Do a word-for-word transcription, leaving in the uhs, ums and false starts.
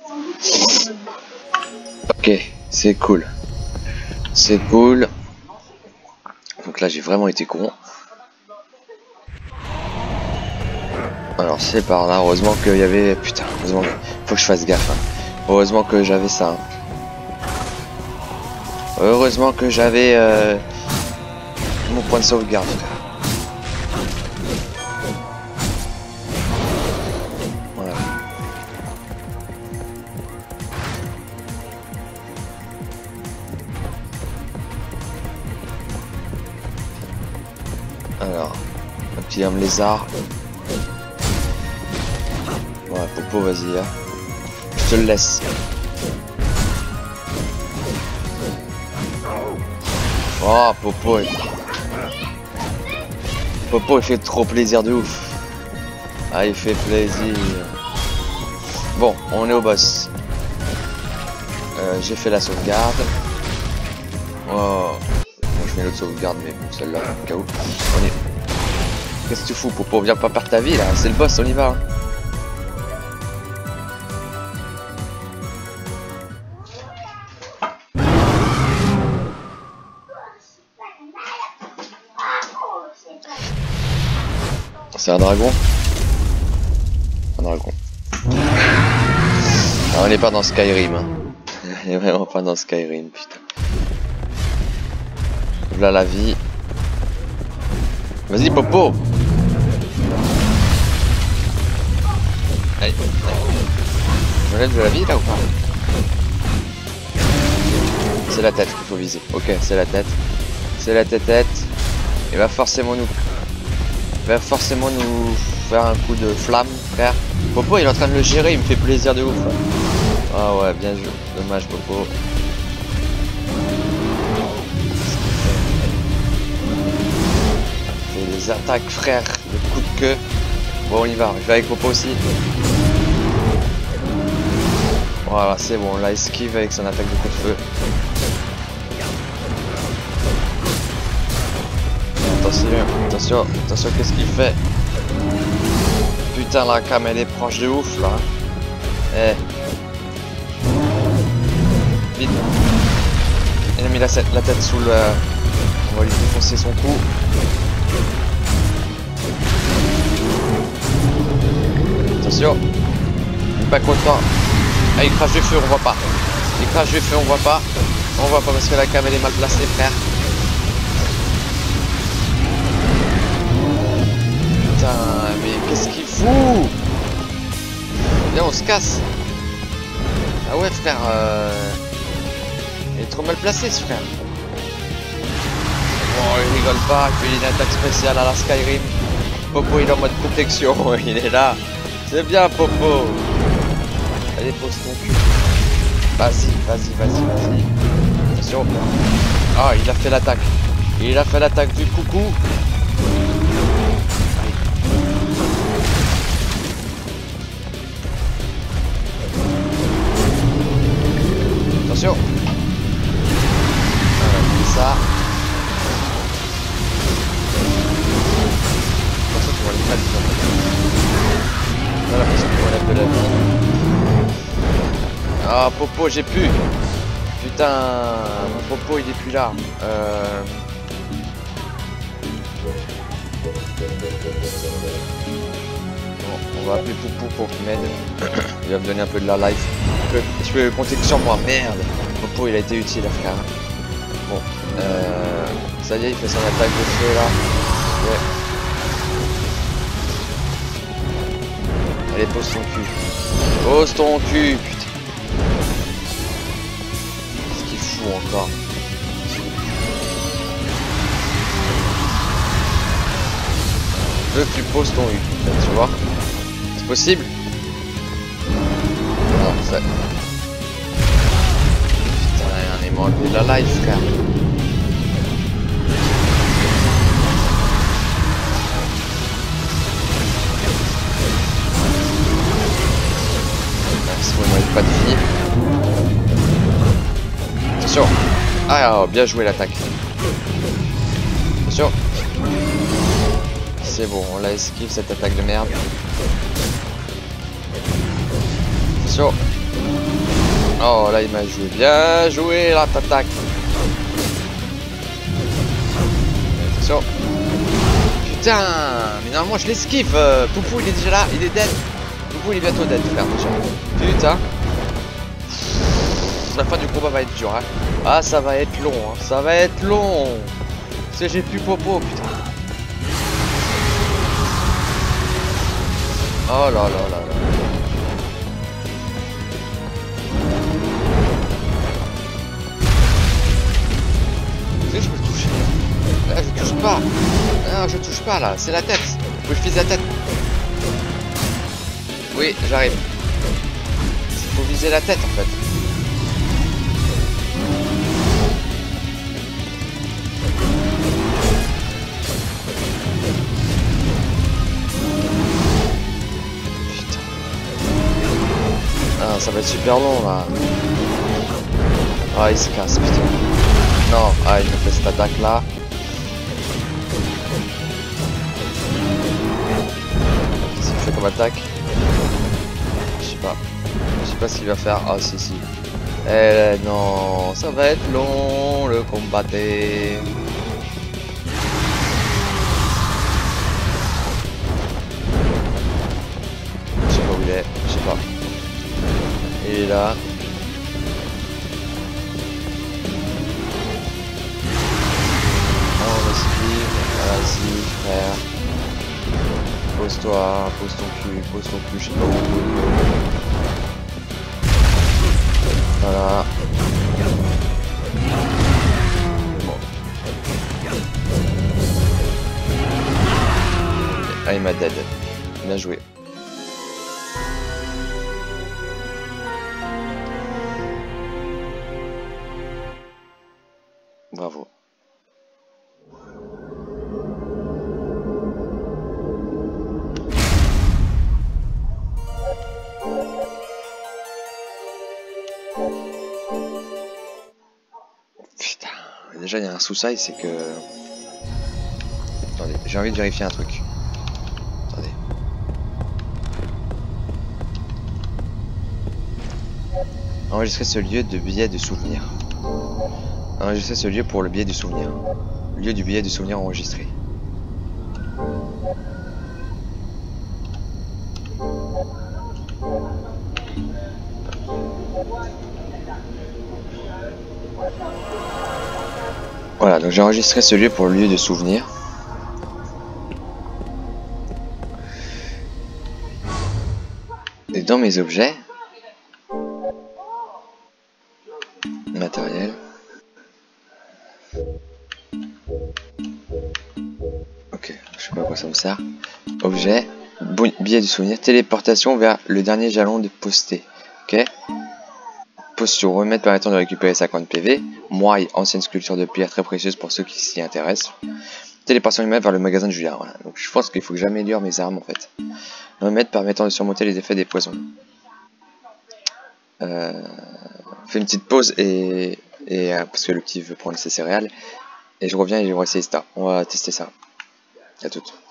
Ok, c'est cool. C'est cool. Donc là j'ai vraiment été con. Alors c'est par là, heureusement qu'il y avait... Putain, heureusement que... Faut que je fasse gaffe. Hein. Heureusement que j'avais ça. Hein. Heureusement que j'avais euh... mon point de sauvegarde. Voilà. Alors, un petit homme lézard. Ouais, Popo, vas-y. Hein. Je te le laisse. Oh, Popo. Il... Popo, il fait trop plaisir de ouf. Ah, il fait plaisir. Bon, on est au boss. Euh, J'ai fait la sauvegarde. Oh. Bon, je mets l'autre sauvegarde, mais bon, celle-là, au cas où. On est... Qu'est-ce que tu fous, Popo? Viens pas perdre ta vie, là. C'est le boss, on y va. Hein. C'est un dragon? Un dragon. Ah, on n'est pas dans Skyrim. Hein. On est vraiment pas dans Skyrim, putain. Voilà la vie. Vas-y, Popo! Allez, allez. Je lève de la vie là ou pas? C'est la tête qu'il faut viser. Ok, c'est la tête. C'est la tête-tête. Il va forcément nous... Il va forcément nous faire un coup de flamme, frère. Popo, il est en train de le gérer, il me fait plaisir de ouf. Ah ouais, bien joué. Dommage, Popo. Et les attaques, frère, le coup de queue. Bon, on y va. Je vais avec Popo aussi. Voilà, c'est bon. On l'a esquive avec son attaque de coup de feu. Attention, attention, attention, qu'est-ce qu'il fait? Putain, la cam elle est proche de ouf là. Eh. Vite. Il a mis la, la tête sous le... On va lui défoncer son cou. Attention. Il est pas content. Ah, il crache du feu, on voit pas. Il crache du feu, on voit pas. On voit pas parce que la cam elle est mal placée, frère. Mais qu'est-ce qu'il fout? Viens, on se casse. Ah ouais, frère. Euh... Il est trop mal placé, ce frère. Oh, il rigole pas. Il fait une attaque spéciale à la Skyrim. Popo, il est en mode protection. Il est là. C'est bien, Popo. Allez, pose ton cul. Vas-y, vas-y, vas-y, vas-y. Attention. Ah, il a fait l'attaque. Il a fait l'attaque du coucou. Attention. Voilà, ça. Attention, tu vois les pattes. Voilà, parce qu'on enlève de la vie. Ah, Popo, j'ai pu. Putain, mon Popo, il est plus là. Euh... Bon, on va appeler Poupou pour qu'il m'aide. Il va me donner un peu de la life. Je peux, je peux compter que sur moi. Merde. Popo, il a été utile, frère. Bon. Euh, ça y est, il fait son attaque de feu, là. Ouais. Allez, pose ton cul. Pose ton cul, putain. Qu'est-ce qu'il fout encore? Je veux que tu poses ton cul, tu vois. C'est possible? Non, ça... Putain, il m'a enlevé de la life, frère. Merci, moi, il pas de vie. Attention. Ah, bien joué l'attaque. Attention. C'est bon, on l'a esquive cette attaque de merde. Attention. Oh là il m'a joué. Bien joué là, t'attaques. Attention. Putain, mais normalement je l'esquive. Euh, Poupou il est déjà là, il est dead. Poupou il est bientôt dead frère déjà. Putain. La fin du combat va être dure hein. Ah ça va être long hein. Ça va être long. Parce que j'ai plus Popo putain. Oh là là là là. Est-ce que je peux le toucher? Là je touche pas. Non je touche pas là, c'est la tête. Faut que je vise la tête. Oui j'arrive. Il faut viser la tête en fait. Ah, ça va être super long là. Ah il se casse putain. Non, ah il me fait cette attaque là. Qu'est-ce qu'il fait comme attaque? Je sais pas. Je sais pas ce qu'il va faire. Ah si si. Eh non, ça va être long le combat. Je sais pas où il est, je sais pas. Il est là. On esquive. Vas-y frère. Pose-toi, pose ton cul, pose ton cul, je sais pas où. Voilà. Bon. Ah il m'a dead. Bien joué. Bravo. Putain, déjà il y a un sous-side, c'est que... Attendez, j'ai envie de vérifier un truc. Attendez. Enregistrer ce lieu de billet de souvenir. Enregistrer ce lieu pour le billet du souvenir. Lieu du billet du souvenir enregistré. Voilà, donc j'ai enregistré ce lieu pour le lieu de souvenir. Et dans mes objets, matériel. Ok, je sais pas à quoi ça me sert. Objet, billet du souvenir, téléportation vers le dernier jalon de posté. Ok. Posture, remettre permettant de récupérer cinquante P V. Moaille, ancienne sculpture de pierre très précieuse pour ceux qui s'y intéressent. Téléportation humaine vers le magasin de Julien. Voilà. Donc je pense qu'il faut que j'améliore mes armes en fait. Remède permettant de surmonter les effets des poisons. Euh, fais une petite pause et, et euh, parce que le petit veut prendre ses céréales. Et je reviens et je vais essayer ça. On va tester ça. À toutes.